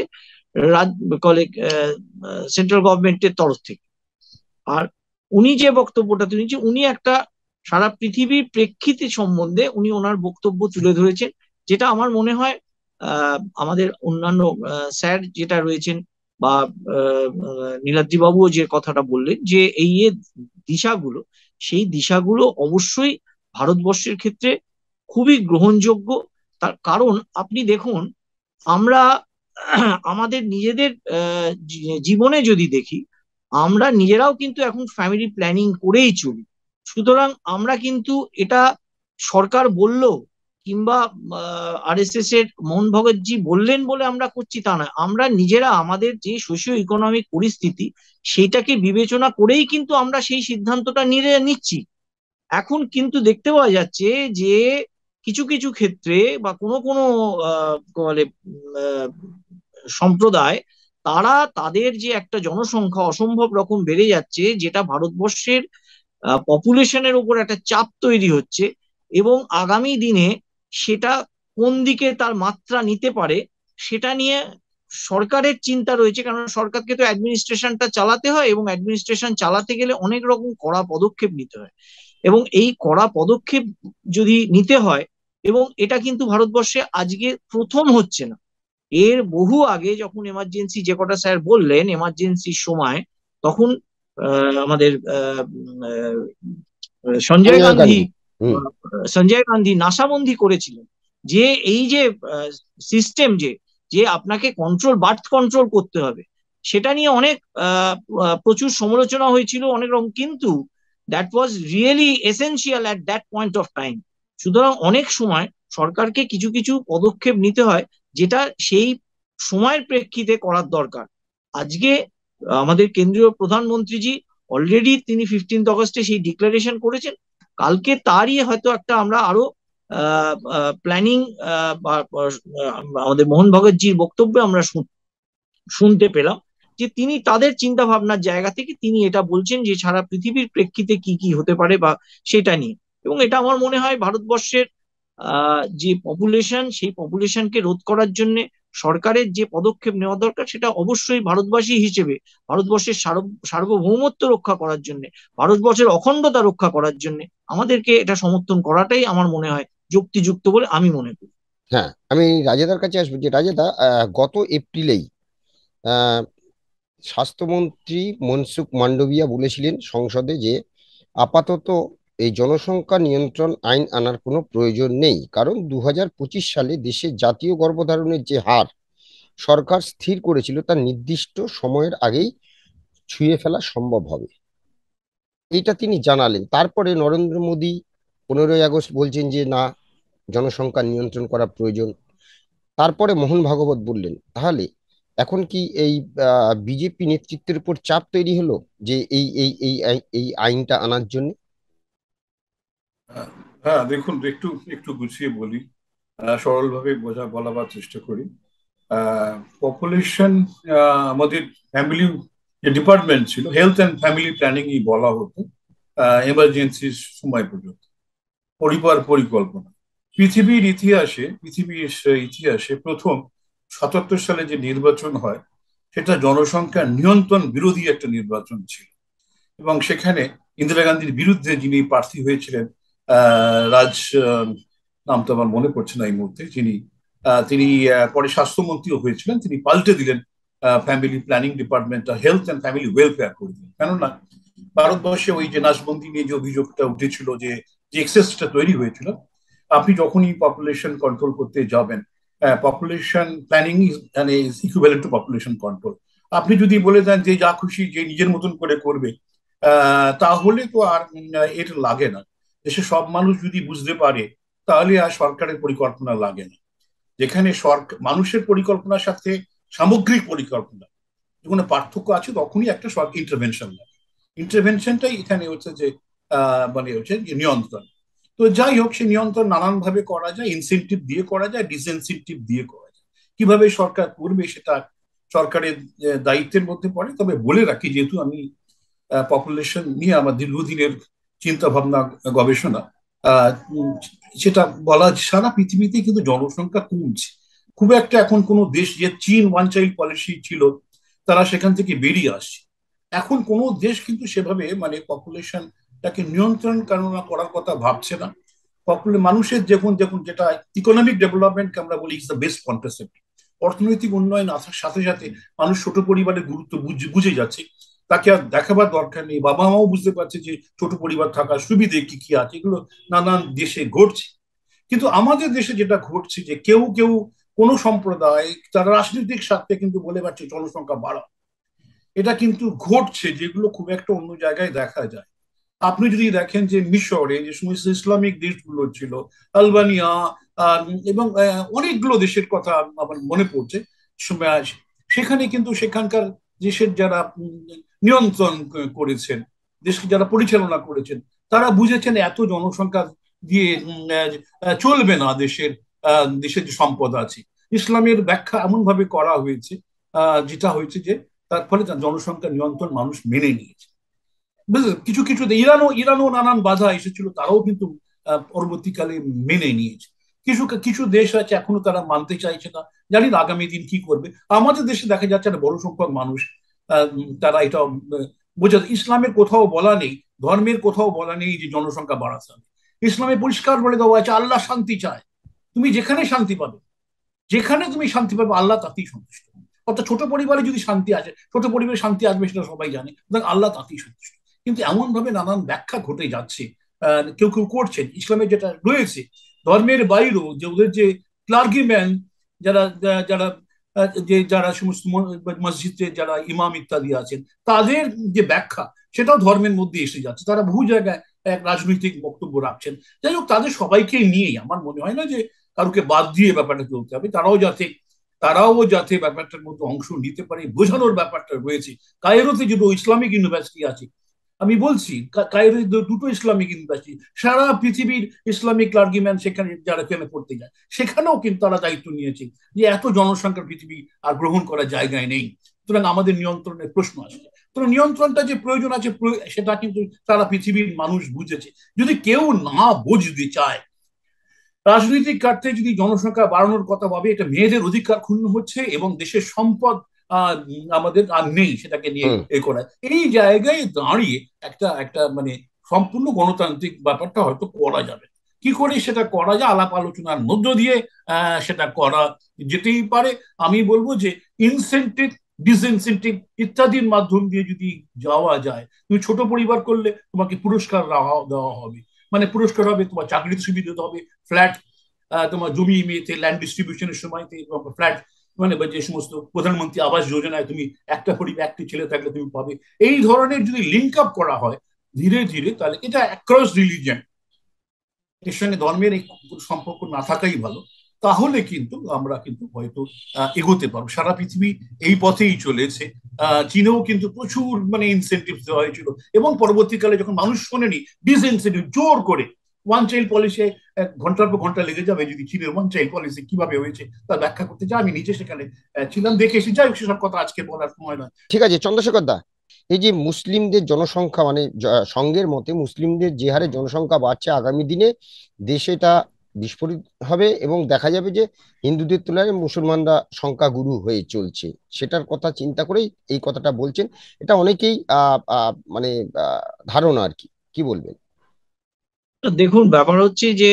সেন্ট্রাল গভর্নমেন্টের তরফ থেকে। আর উনি যে বক্তব্যটা তুলেছেন, উনি একটা সারা পৃথিবীর প্রেক্ষিতে সম্বন্ধে উনি ওনার বক্তব্য তুলে ধরেছেন, যেটা আমার মনে হয় আহ আমাদের অন্যান্য স্যার যেটা রয়েছেন বা নীলাদ্রি বাবুও যে কথাটা বললেন যে এই যে দিশাগুলো, সেই দিশাগুলো অবশ্যই ভারতবর্ষের ক্ষেত্রে খুবই গ্রহণযোগ্য। তার কারণ আপনি দেখুন, আমরা আমাদের নিজেদের জীবনে যদি দেখি, আমরা নিজেরাও কিন্তু এখন ফ্যামিলি প্ল্যানিং করেই চলি। সুতরাং আমরা কিন্তু এটা সরকার বললো কিংবা আর এস এস এর মোহন ভগতজি বললেন বলে আমরা করছি তা নয়, আমরা নিজেরা আমাদের যে সোশিও ইকোনমিক পরিস্থিতি সেইটাকে বিবেচনা করেই কিন্তু আমরা সেই সিদ্ধান্তটা নিয়ে নিচ্ছি। এখন কিন্তু দেখতে পাওয়া যাচ্ছে যে কিছু কিছু ক্ষেত্রে বা কোনো কোনো বলে সম্প্রদায়, তারা তাদের যে একটা জনসংখ্যা অসম্ভব রকম বেড়ে যাচ্ছে, যেটা ভারতবর্ষের পপুলেশনের উপর একটা চাপ তৈরি হচ্ছে, এবং আগামী দিনে সেটা কোন দিকে তার মাত্রা নিতে পারে সেটা নিয়ে সরকারের চিন্তা রয়েছে। কারণ সরকারকে তো অ্যাডমিনিস্ট্রেশনটা চালাতে হয়, এবং অ্যাডমিনিস্ট্রেশন চালাতে গেলে অনেক রকম কড়া পদক্ষেপ নিতে হয়, এবং এই কড়া পদক্ষেপ যদি নিতে হয়, এবং এটা কিন্তু ভারতবর্ষে আজকে প্রথম হচ্ছে না, এর বহু আগে যখন এমার্জেন্সি যে কটা স্যার বললেন এমার্জেন্সির সময়, তখন আমাদের সঞ্জয় গান্ধী সঞ্জয় গান্ধী নাশাবন্দি করেছিলেন যে এই যে সিস্টেম যে যে আপনাকে কন্ট্রোল বার্থ কন্ট্রোল করতে হবে, সেটা নিয়ে অনেক প্রচুর সমালোচনা হয়েছিল অনেক রকম, কিন্তু that was really essential at that point of time. সুতরাং অনেক সময় সরকারকে কিছু কিছু পদক্ষেপ নিতে হয় যেটা সেই সময়ের প্রেক্ষিতে করার দরকার। আজকে আমাদের কেন্দ্রীয় প্রধানমন্ত্রীজি অলরেডি তিনি ফিফটিন্থ অগস্টে সেই ডিক্লারেশন করেছেন, কালকে তারই হয়তো একটা আমরা আরো প্ল্যানিং আমাদের মোহন ভগতজির বক্তব্যে আমরা শুনতে পেলাম যে তিনি তাদের চিন্তা ভাবনার জায়গা থেকে তিনি এটা বলছেন যে সারা পৃথিবীর প্রেক্ষিতে কি কি হতে পারে বা সেটা নিয়ে। এবং এটা আমার মনে হয় ভারতবর্ষের আহ যে পপুলেশন, সেই পপুলেশনকে রোধ করার জন্য সরকারের যে পদক্ষেপ নেওয়া দরকার, সেটা অবশ্যই ভারতবাসী হিসেবে ভারতবর্ষের সার্বভৌমত্ব রক্ষা করার জন্য, ভারতবর্ষের অখণ্ডতা রক্ষা করার জন্য আমাদেরকে এটা সমর্থন করাটাই আমার মনে হয় যুক্তিযুক্ত বলে আমি মনে করি। হ্যাঁ, আমি রাজেদার কাছে আসবো যে রাজেদা, গত এপ্রিলেই আহ স্বাস্থ্যমন্ত্রী মনসুখ মান্ডভিয়া বলেছিলেন সংসদে যে আপাতত এই জনসংখ্যা নিয়ন্ত্রণ আইন আনার কোনো প্রয়োজন নেই, কারণ দু হাজার পঁচিশ সালে দেশে জাতীয় গর্ভধারণের যে হার সরকার স্থির করেছিল তার নির্দিষ্ট সময়ের আগেই ছুঁয়ে ফেলা সম্ভব হবে, এটা তিনি জানালেন। তারপরে নরেন্দ্র মোদী পনেরোই আগস্ট বলছেন যে না, জনসংখ্যা নিয়ন্ত্রণ করা প্রয়োজন। তারপরে মোহন ভাগবত বললেন। তাহলে এখন কি এই বিজেপি নেতৃত্বের উপর চাপ তৈরি হলো যে এই এই এই এই আইনটা আনার জন্য? হ্যাঁ, দেখুন, একটু একটু গুছিয়ে বলি, সরলভাবে বোঝা বলাবার চেষ্টা করি। পপুলেশন আমাদের ফ্যামিলি যে ডিপার্টমেন্ট ছিল, হেলথ অ্যান্ড ফ্যামিলি প্ল্যানিং ই বলা হতো এমার্জেন্সির সময় পর্যন্ত, পরিবার পরিকল্পনা। পৃথিবীর ইতিহাসে পৃথিবীর ইতিহাসে প্রথম সাতাত্তর সালে যে নির্বাচন হয়, সেটা জনসংখ্যা নিয়ন্ত্রণ বিরোধী একটা নির্বাচন ছিল, এবং সেখানে ইন্দিরা গান্ধীর বিরুদ্ধে যিনি প্রার্থী হয়েছিলেন, আহ রাজ নাম তো আমার মনে পড়ছে না এই মুহূর্তে, যিনি তিনি পরে স্বাস্থ্যমন্ত্রীও হয়েছিলেন, তিনি পাল্টে দিলেন ফ্যামিলি প্ল্যানিং ডিপার্টমেন্টটা হেলথ অ্যান্ড ফ্যামিলি ওয়েলফেয়ার করে দিলেন। কেননা ভারতবর্ষে ওই যে নাশবন্দি নিয়ে যে অভিযোগটা উঠেছিল, যে যে এক্সেসটা তৈরি হয়েছিল, আপনি যখনই পপুলেশন কন্ট্রোল করতে যাবেন, population planning is equivalent to population control. আপনি যদি বলে দেন যে যা খুশি যে নিজের মতন করে করবে, আহ তাহলে তো আর এটা লাগে না। দেশে সব মানুষ যদি বুঝতে পারে, তাহলে আর সরকারের পরিকল্পনা লাগে না। যেখানে সরকার মানুষের পরিকল্পনার সাথে সামগ্রিক পরিকল্পনা যখন পার্থক্য আছে, তখনই একটা সরকার ইন্টারভেনশন লাগে। ইন্টারভেনশনটাই এখানে হচ্ছে যে আহ মানে হচ্ছে নিয়ন্ত্রণ। তো যাই হোক, সেই নিয়ন্ত্রণ নানান ভাবে করা যায়, ইনসেনটিভ দিয়ে করা যায়, ডিসইনসেনটিভ দিয়ে করা যায়। কিভাবে সরকার করবে সেটা সরকারের দায়িত্বের মধ্যে পড়ে। তবে বলে রাখি, যেহেতু আমি পপুলেশন নিয়ে আমার দীর্ঘদিনের চিন্তা ভাবনা গবেষণা, আহ সেটা বলা, সারা পৃথিবীতে কিন্তু জনসংখ্যা কমছে খুব একটা। এখন কোনো দেশ, যে চীন ওয়ান চাইল্ড পলিসি ছিল, তারা সেখান থেকে বেরিয়ে আসছে। এখন কোনো দেশ কিন্তু সেভাবে মানে পপুলেশনটাকে নিয়ন্ত্রণ করার কথা ভাবছে না। পপুলার মানুষের যখন যখন যেটা ইকোনমিক ডেভেলপমেন্টকে আমরা বলি ইজ দ্য বেস্ট কন্ট্রাসেপ্টিভ। অর্থনৈতিক উন্নয়ন আসার সাথে সাথে মানুষ ছোট পরিবারের গুরুত্ব বুঝে যাচ্ছে, তাকে আর দেখাবার দরকার নেই। বাবা মাও বুঝতে পারছে যে ছোট পরিবার থাকার সুবিধে কি কি আছে, এগুলো নানান দেশে ঘটছে। কিন্তু আমাদের দেশে যেটা ঘটছে যে কেউ কেউ কোন সম্প্রদায় তারা রাজনৈতিক স্বার্থে কিন্তু বলে পারছে জনসংখ্যা বাড়াও, এটা কিন্তু ঘটছে, যেগুলো খুব একটা অন্য জায়গায় দেখা যায়। আপনি যদি দেখেন যে মিশরে যে সমস্ত ইসলামিক দেশগুলো ছিল, আলবানিয়া এবং অনেকগুলো দেশের কথা আমার মনে পড়ছে, সেখানে কিন্তু সেখানকার দেশের যারা নিয়ন্ত্রণ করেছেন, দেশকে যারা পরিচালনা করেছেন, তারা বুঝেছেন এত জনসংখ্যা দিয়ে চলবে না, দেশের দেশের যে সম্পদ আছে। ইসলামের ব্যাখ্যা এমন ভাবে করা হয়েছে আহ যেটা হয়েছে যে তার ফলে জনসংখ্যা নিয়ন্ত্রণ মানুষ মেনে নিয়েছে। বুঝলেন, কিছু কিছু ইরানও ইরানও নানান বাধা এসেছিল, তারাও কিন্তু পরবর্তীকালে মেনে নিয়েছে। কিছু কিছু দেশ আছে এখনো তারা মানতে চাইছে না, জানি না আগামী দিন কি করবে। আমাদের দেশে দেখা যাচ্ছে একটা বড় সংখ্যক মানুষ তারা এটা বোঝা। ইসলামের কোথাও বলা নেই, ধর্মের কোথাও বলা নেই যে জনসংখ্যা বাড়াতে হবে। ইসলামে পরিষ্কার বলে দেওয়া আছে আল্লাহ শান্তি চায়, তুমি যেখানে শান্তি পাবে, যেখানে তুমি শান্তি পাবে আল্লাহ তাতেই সন্তুষ্ট। অর্থাৎ ছোট পরিবারে যদি শান্তি আসে, ছোট পরিবারে শান্তি আসবে সেটা সবাই জানে, আল্লাহ তাতেই সন্তুষ্ট। কিন্তু এমন ভাবে নানান ব্যাখ্যা ঘটে যাচ্ছে, আহ কেউ কেউ করছেন। ইসলামের যেটা রয়েছে ধর্মের বাইরেও যে ওদের যে ক্লার্গিম্যান যারা যারা যে যারা সমস্ত মসজিদে যারা ইমাম ইত্যাদি আছেন, তাদের যে ব্যাখ্যা সেটাও ধর্মের মধ্যে এসে যাচ্ছে। তারা বহু জায়গায় এক রাজনৈতিক বক্তব্য রাখছেন। যাই হোক, তাদের সবাইকে নিয়েই আমার মনে হয় না যে কারোকে বাদ দিয়ে ব্যাপারটা চলতে হবে। তারাও যাতে তারাও যাতে ব্যাপারটার মধ্যে অংশ নিতে পারে, বোঝানোর ব্যাপারটা রয়েছে। কায়রোতে দুটো ইসলামিক ইউনিভার্সিটি আছে, আমি বলছি কায়রো দুটো ইসলামিক ইউনিভার্সিটি, সারা পৃথিবীর ইসলামিক ক্লার্গিম্যান সেখানে যারা কেমে পড়তে যায়, সেখানেও কিন্তু তারা দায়িত্ব নিয়েছে যে এত জনসংখ্যার পৃথিবী আর গ্রহণ করার জায়গায় নেই, সুতরাং আমাদের নিয়ন্ত্রণের প্রশ্ন আসছে। তো নিয়ন্ত্রণটা যে প্রয়োজন আছে সেটা কিন্তু সারা পৃথিবীর মানুষ বুঝেছে। যদি কেউ না বুঝতে চায়, রাজনৈতিক স্বার্থে যদি জনসংখ্যা বাড়ানোর কথা ভাবে, এটা মেয়েদের অধিকার ক্ষুণ্ণ হচ্ছে এবং দেশের সম্পদ আহ আমাদের আর নেই সেটাকে নিয়ে এ করা। এই জায়গায় দাঁড়িয়ে একটা একটা মানে সম্পূর্ণ গণতান্ত্রিক ব্যাপারটা হয়তো করা যাবে। কি করে সেটা করা যায়, আলাপ আলোচনার মধ্য দিয়ে আহ সেটা করা যেতেই পারে। আমি বলবো যে ইনসেন্টিভ, ডিসইনসেন্টিভ ইত্যাদির মাধ্যম দিয়ে যদি যাওয়া যায়, তুমি ছোট পরিবার করলে তোমাকে পুরস্কার দেওয়া হবে, মানে পুরস্কার হবে, তোমার চাকরিতে সুবিধা হবে, ফ্ল্যাট তোমার জমি মেয়েতে ল্যান্ড ডিস্ট্রিবিউশনের সময় ফ্ল্যাট মানে যে সমস্ত প্রধানমন্ত্রী আবাস যোজনায় তুমি একটা পরিবার একটি ছেলে থাকলে তুমি পাবে। এই ধরনের যদি লিঙ্ক আপ করা হয় ধীরে ধীরে, তাহলে এটা অ্যাক্রস রিলিজিয়ন, এর সঙ্গে ধর্মের এই সম্পর্ক না থাকাই ভালো, তাহলে কিন্তু আমরা কিন্তু হয়তো এগোতে পারবো। সারা পৃথিবী এই পথেই চলেছে। আহ চীনেও কিন্তু প্রচুর মানে ইনসেন্টিভ দেওয়া হয়েছিল এবং পরবর্তীকালে যখন মানুষ শোনেনি, ডিসইনসেন্টিভ জোর করে ওয়ান চাইল্ড পলিসি ঘন্টার পর ঘন্টা লেগে যাবে যদি চীনের ওয়ান চাইল্ড পলিসি কিভাবে হয়েছে তার ব্যাখ্যা করতে চাই। আমি নিজে সেখানে ছিলাম, দেখে এসে, যাই হোক সেসব কথা আজকে বলার সময় নয়। ঠিক আছে চন্দ্রশেখর দা, এই যে মুসলিমদের জনসংখ্যা মানে সংঘের মতে মুসলিমদের যে হারে জনসংখ্যা বাড়ছে, আগামী দিনে দেশে এটা বিস্ফোরিত হবে এবং দেখা যাবে যে হিন্দুদের তুলনায় মুসলমানরা সংখ্যাগুরু হয়ে চলছে, সেটার কথা চিন্তা করেই এই কথাটা বলছেন। এটা অনেকেই আহ মানে ধারণা আর কি, কি বলবেন? দেখুন, ব্যাপার হচ্ছে যে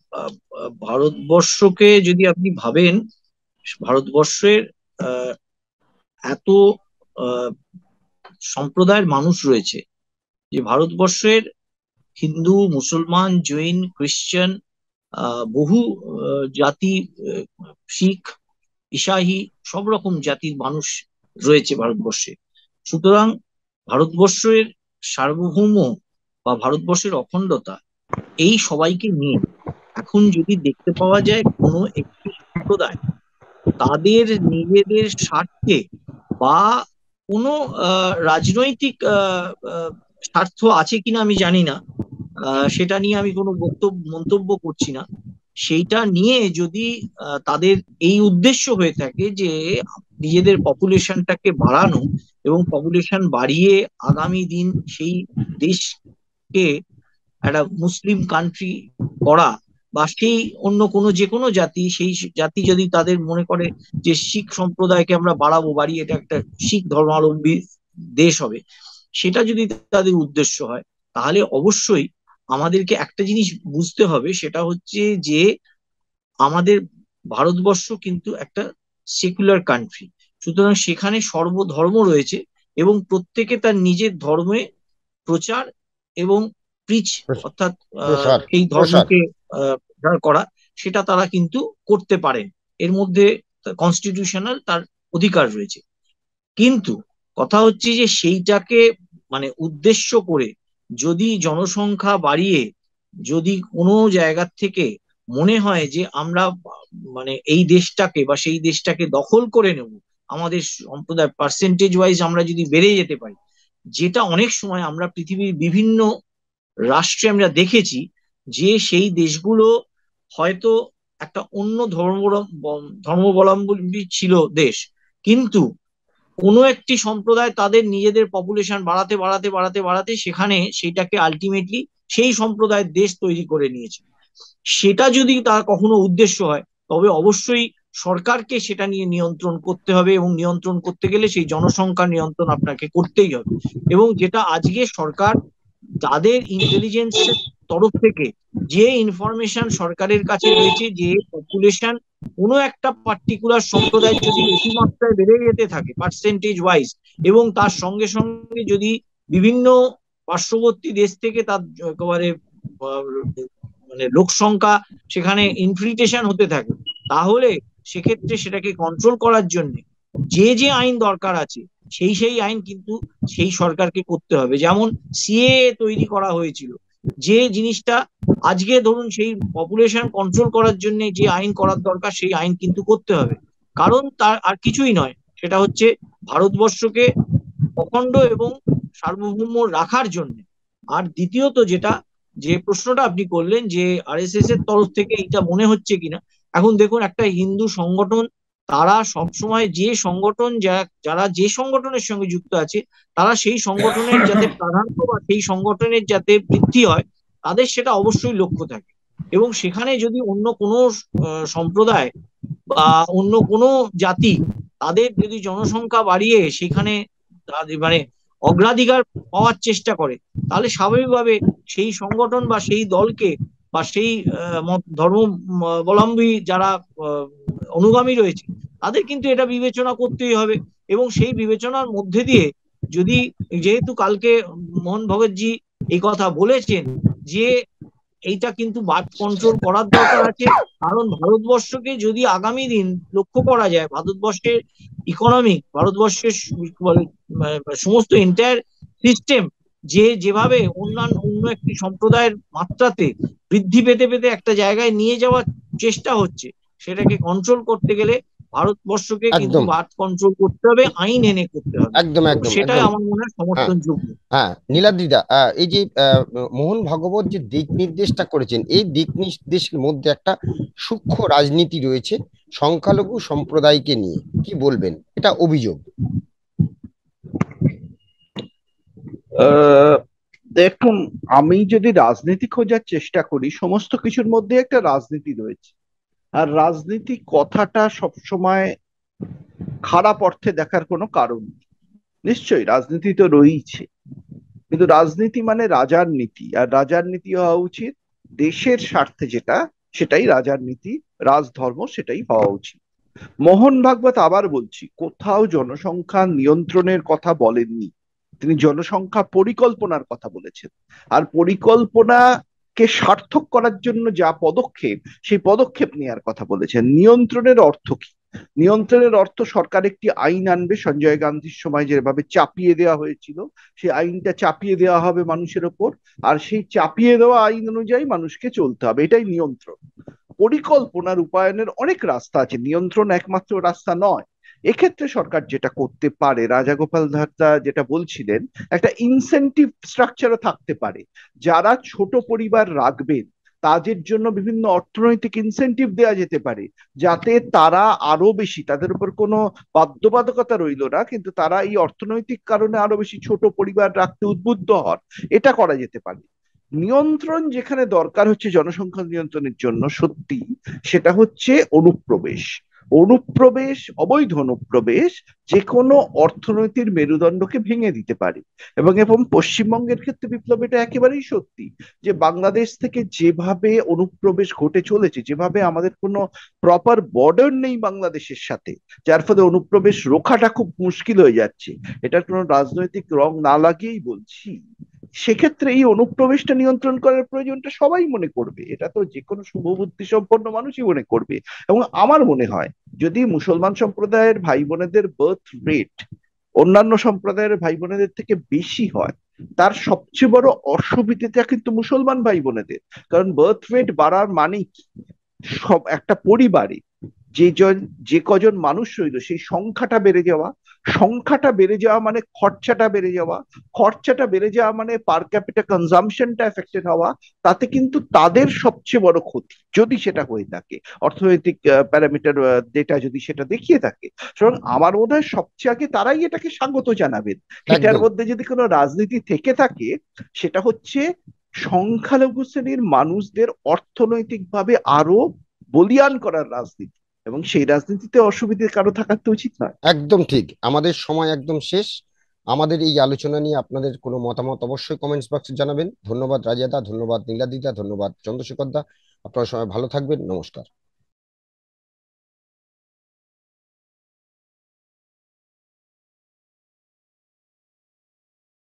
ভারতবর্ষকে যদি আপনি ভাবেন, ভারতবর্ষের আহ এত আহ সম্প্রদায়ের মানুষ রয়েছে যে ভারতবর্ষের হিন্দু, মুসলমান, জৈন, খ্রিস্টান, আহ বহু জাতি, শিখ, ইসাহি, সব রকম জাতির মানুষ রয়েছে ভারতবর্ষে। সুতরাং ভারতবর্ষের সার্বভৌম বা ভারতবর্ষের অখণ্ডতা এই সবাইকে নিয়ে। এখন যদি দেখতে পাওয়া যায় কোনো একটি সম্প্রদায় তাদের নিজেদের স্বার্থে বা কোনো আহ রাজনৈতিক আহ স্বার্থ আছে কিনা আমি জানি না, আহ সেটা নিয়ে আমি কোনো বক্তব্য মন্তব্য করছি না, সেইটা নিয়ে যদি তাদের এই উদ্দেশ্য হয়ে থাকে যে নিজেদের পপুলেশনটাকে বাড়ানো এবং পপুলেশন বাড়িয়ে আগামী দিন সেই দেশকে একটা মুসলিম কান্ট্রি করা, বা সেই অন্য কোনো যে কোনো জাতি, সেই জাতি যদি তাদের মনে করে যে শিখ সম্প্রদায়কে আমরা বাড়াবো, বাড়িয়ে এটা একটা শিখ ধর্মাবলম্বী দেশ হবে, সেটা যদি তাদের উদ্দেশ্য হয়, তাহলে অবশ্যই আমাদেরকে একটা জিনিস বুঝতে হবে, সেটা হচ্ছে যে আমাদের ভারতবর্ষ কিন্তু একটা সেকুলার কান্ট্রি। সুতরাং সেখানে সর্বধর্ম রয়েছে এবং প্রত্যেকে তার নিজের ধর্মে প্রচার এবং প্রিচ, প্রস- অর্থাৎ আহ, প্রসার সেই প্রসার ধর্মকে আহ, প্রচার করা, সেটা তারা কিন্তু করতে পারেন। এর মধ্যে কনস্টিটিউশনাল তার অধিকার রয়েছে। কিন্তু কথা হচ্ছে যে সেইটাকে মানে উদ্দেশ্য করে যদি জনসংখ্যা বাড়িয়ে যদি কোনো জায়গা থেকে মনে হয় যে আমরা মানে এই দেশটাকে বা সেই দেশটাকে দখল করে নেব, আমাদের সম্প্রদায় পার্সেন্টেজ ওয়াইজ আমরা যদি বেড়ে যেতে পারি, যেটা অনেক সময় আমরা পৃথিবীর বিভিন্ন রাষ্ট্রে আমরা দেখেছি, যে সেই দেশগুলো হয়তো একটা অন্য ধর্ম ধর্মাবলম্বী ছিল দেশ, কিন্তু কোনো একটি সম্প্রদায় তাদের নিজেদের পপুলেশন বাড়াতে বাড়াতে বাড়াতে বাড়াতে সেখানে সেইটাকে আলটিমেটলি সেই সম্প্রদায়ের দেশ তৈরি করে নিয়েছে। সেটা যদি তার কখনো উদ্দেশ্য হয়, তবে অবশ্যই সরকারকে সেটা নিয়ে নিয়ন্ত্রণ করতে হবে, এবং নিয়ন্ত্রণ করতে গেলে সেই জনসংখ্যা নিয়ন্ত্রণ আপনাকে করতেই হবে। এবং যেটা আজকে সরকার তাদের ইন্টেলিজেন্সের তরফ থেকে যে ইনফরমেশন সরকারের কাছে রয়েছে, যে পপুলেশন কোনো একটা পার্টিকুলার সম্প্রদায় যদি অতিমাত্রায় বেড়ে যেতে থাকে পার্সেন্টেজ ওয়াইজ, এবং তার সঙ্গে সঙ্গে যদি বিভিন্ন পার্শ্ববর্তী দেশ থেকে তার একেবারে মানে লোক সংখ্যা সেখানে ইনফিল্ট্রেশন হতে থাকে, তাহলে সেক্ষেত্রে সেটাকে কন্ট্রোল করার জন্য যে যে আইন দরকার আছে, সেই সেই আইন কিন্তু সেই সরকারকে করতে হবে। যেমন সিএ তৈরি করা হয়েছিল, যে জিনিসটা আজকে ধরুন সেই পপুলেশন কন্ট্রোল করার জন্য যে আইন করার দরকার, সেই আইন কিন্তু করতে হবে। কারণ তার আর কিছুই নয়, সেটা হচ্ছে ভারতবর্ষকে অখণ্ড এবং সার্বভৌম রাখার জন্য। আর দ্বিতীয়ত যেটা, যে প্রশ্নটা আপনি করলেন যে আরএসএস এর তরফ থেকে এটা মনে হচ্ছে কিনা, এখন দেখুন একটা হিন্দু সংগঠন, তারা সবসময় যে সংগঠন যারা যে সংগঠনের সঙ্গে যুক্ত আছে, তারা সেই সংগঠনের যাতে প্রাধান্য বা সেই সংগঠনের যাতে বৃদ্ধি হয়, তাদের সেটা অবশ্যই লক্ষ্য থাকে। এবং সেখানে যদি অন্য কোনো সম্প্রদায় বা অন্য কোনো জাতি তাদের যদি জনসংখ্যা বাড়িয়ে সেখানে মানে অগ্রাধিকার পাওয়ার চেষ্টা করে, তাহলে স্বাভাবিকভাবে সেই সংগঠন বা সেই দলকে বা সেই ধর্মাবলম্বী যারা অনুগামী রয়েছে, তাদের কিন্তু এটা বিবেচনা করতেই হবে। এবং সেই বিবেচনার মধ্যে দিয়ে যদি, যেহেতু কালকে মোহন ভগতজি এই কথা বলেছেন যে এইটা কিন্তু বার্থ কন্ট্রোল করার দরকার আছে, কারণ ভারতবর্ষকে যদি আগামী দিন লক্ষ্য করা যায়, ভারতবর্ষের ইকোনমিক, ভারতবর্ষের সমস্ত এন্টায়ার সিস্টেম যে যেভাবে অন্যান্য অন্য একটি সম্প্রদায়ের মাত্রাতে বৃদ্ধি পেতে পেতে একটা জায়গায় নিয়ে যাওয়ার চেষ্টা হচ্ছে, সেটাকে কন্ট্রোল করতে গেলে ভারতবর্ষকে কিন্তু একদম বার্থ কন্ট্রোল করতে হবে, আইন এনে করতে হবে। একদম একদম সেটাই একদম আমার মনে হয় হ্যাঁ সমর্থনযোগ্য। হ্যাঁ নীলাদ্রিদা, আহ, এই যে আহ, মোহন ভাগবত যে দিক নির্দেশটা করেছেন, এই দিক নির্দেশের মধ্যে একটা সূক্ষ্ম রাজনীতি রয়েছে সংখ্যালঘু সম্প্রদায়কে নিয়ে, কি বলবেন? এটা অভিযোগ। আহ, দেখুন, আমি যদি রাজনীতি খোঁজার চেষ্টা করি, সমস্ত কিছুর মধ্যে একটা রাজনীতি রয়েছে। আর রাজনীতি কথাটা সবসময় খারাপ অর্থে দেখার কোনো কারণ নেই। নিশ্চয়ই রাজনীতি তো রয়েছে, কিন্তু রাজনীতি মানে রাজার নীতি, আর রাজার নীতি হওয়া উচিত দেশের স্বার্থে, যেটা সেটাই রাজার নীতি, রাজধর্ম সেটাই হওয়া উচিত। মোহন ভাগবত, আবার বলছি, কোথাও জনসংখ্যা নিয়ন্ত্রণের কথা বলেননি, তিনি জনসংখ্যা পরিকল্পনার কথা বলেছেন। আর পরিকল্পনাকে সার্থক করার জন্য যা পদক্ষেপ, সেই পদক্ষেপ নেওয়ার কথা বলেছেন। নিয়ন্ত্রণের অর্থ কি? নিয়ন্ত্রণের অর্থ সরকার একটি আইন আনবে, সঞ্জয় গান্ধীর সময় যেভাবে চাপিয়ে দেওয়া হয়েছিল, সেই আইনটা চাপিয়ে দেওয়া হবে মানুষের ওপর, আর সেই চাপিয়ে দেওয়া আইন অনুযায়ী মানুষকে চলতে হবে, এটাই নিয়ন্ত্রণ। পরিকল্পনা রূপায়ণের অনেক রাস্তা আছে, নিয়ন্ত্রণ একমাত্র রাস্তা নয়। এক্ষেত্রে সরকার যেটা করতে পারে, রাজাগোপাল ধাত্তা যেটা বলছিলেন, একটা ইনসেনটিভ স্ট্রাকচারও থাকতে পারে। যারা ছোট পরিবার রাখবেন তাদের জন্য বিভিন্ন অর্থনৈতিক ইনসেনটিভ দেওয়া যেতে পারে, যাতে তারা আরো বেশি, তাদের উপর কোনো বাধ্যবাধকতা রইল না, কিন্তু তারা এই অর্থনৈতিক কারণে আরো বেশি ছোট পরিবার রাখতে উদ্বুদ্ধ হন, এটা করা যেতে পারে। নিয়ন্ত্রণ যেখানে দরকার হচ্ছে জনসংখ্যা নিয়ন্ত্রণের জন্য, সত্যি সেটা হচ্ছে অনুপ্রবেশ। অনুপ্রবেশ, অবৈধ অনুপ্রবেশ যে কোনো অর্থনীতির মেরুদণ্ডকে ভেঙে দিতে পারে। এবং এবং পশ্চিমবঙ্গের ক্ষেত্রে বিপ্লব এটা একেবারেই সত্যি যে বাংলাদেশ থেকে যেভাবে অনুপ্রবেশ ঘটে চলেছে, যেভাবে আমাদের কোনো প্রপার বর্ডার নেই বাংলাদেশের সাথে, যার ফলে অনুপ্রবেশ রোখাটা খুব মুশকিল হয়ে যাচ্ছে। এটার কোনো রাজনৈতিক রং না লাগিয়েই বলছি, সেক্ষেত্রে এই অনুপ্রবেশটা নিয়ন্ত্রণ করার প্রয়োজনটা সবাই মনে করবে, এটা তো যে কোনো শুভবুদ্ধি সম্পন্ন মানুষই মনে করবে। এবং আমার মনে হয় যদি মুসলমান সম্প্রদায়ের ভাই বোনেদের বার্থ রেট অন্যান্য সম্প্রদায়ের ভাই বোনেদের থেকে বেশি হয়, তার সবচেয়ে বড় অসুবিধাটা কিন্তু মুসলমান ভাই বোনেদের। কারণ বার্থ রেট বাড়ার মানে কি, সব একটা পরিবারে যে জন যে কজন মানুষ রইল সেই সংখ্যাটা বেড়ে যাওয়া, সংখ্যাটা বেড়ে যাওয়া মানে খরচাটা বেড়ে যাওয়া, খরচাটা বেড়ে যাওয়া মানে পার ক্যাপিটা কনজাম্পশনটা এফেক্টেড হওয়া। তাতে কিন্তু তাদের সবচেয়ে বড় ক্ষতি যদি সেটা হয়ে থাকে, অর্থনৈতিক প্যারামিটার ডেটা যদি সেটা দেখিয়ে থাকে। সুতরাং আমার মনে হয় সবচেয়ে আগে তারাই এটাকে স্বাগত জানাবেন। এটার একদম মধ্যে যদি কোনো রাজনীতি থেকে থাকে সেটা হচ্ছে সংখ্যালঘু শ্রেণীর মানুষদের অর্থনৈতিকভাবে আরো বলিয়ান করার রাজনীতি, এবং সেই রাজনীতিতে অসুবিধে কারো থাকার তো উচিত নয়। একদম ঠিক। আমাদের সময় একদম শেষ। আমাদের এই আলোচনা নিয়ে আপনাদের কোনো মতামত অবশ্যই কমেন্টস বক্সে জানাবেন। ধন্যবাদ রাজিয়াদা, ধন্যবাদ নীলাদিদা, ধন্যবাদ চন্দ্রশেখর দা। আপনারা সবাই ভালো থাকবেন। নমস্কার।